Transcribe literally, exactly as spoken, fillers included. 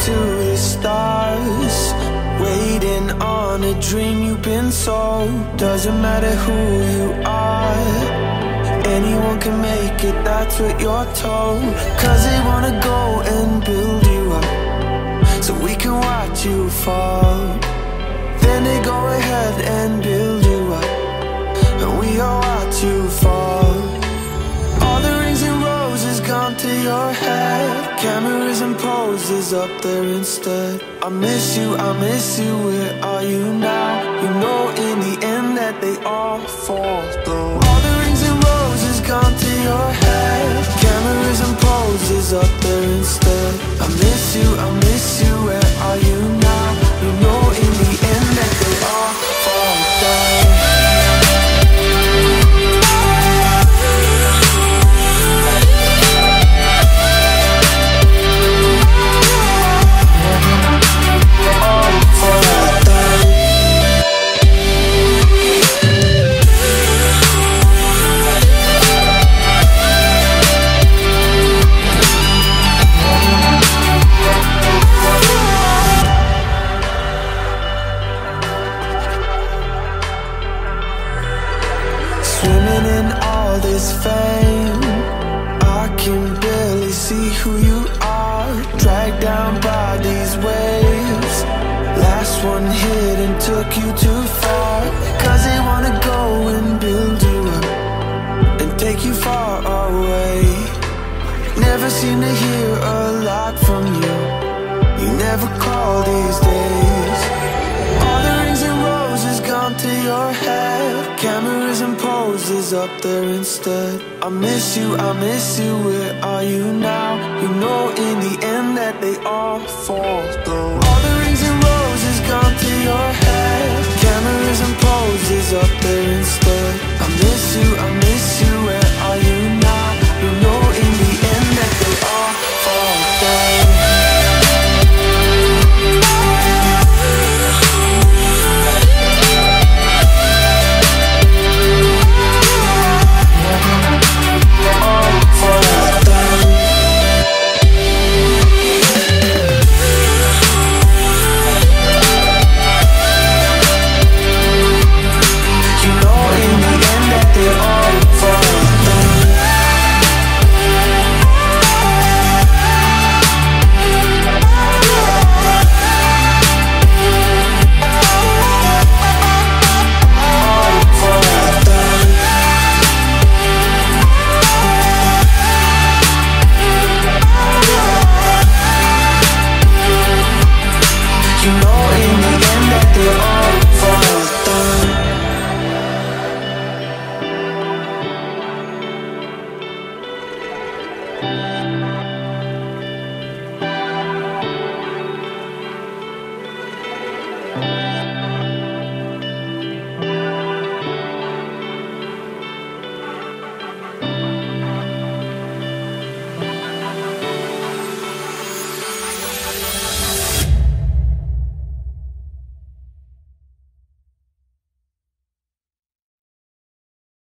to the stars, waiting on a dream you've been sold. Doesn't matter who you are, anyone can make it, that's what you're told. Cause they wanna go and build you up, so we can watch you fall. Then they go ahead and build you up, and we all watch you fall. All the rings and roses gone to your head, cameras and poses up there instead. I miss you, I miss you, where are you now? You know in the end that they all fall through. All the rings and roses gone to your head, cameras and poses up there instead. I miss you, I miss you, where are you now? You know in the end that they all fall down. Swimming in all this fame, I can barely see who you are, dragged down by these waves. Last one hit and took you too far, cause they wanna go and build you up and take you far away. Never seem to hear a lot from you, you never call these days. All the rings and roses gone to your head, cameras and poses up there instead. I miss you, I miss you, where are you now? You know in the end that they all fall through. All the rings and roses gone to your head, cameras and poses up there instead. I miss you, I miss you, where are you now? You know in the end that they all fall down. Bye.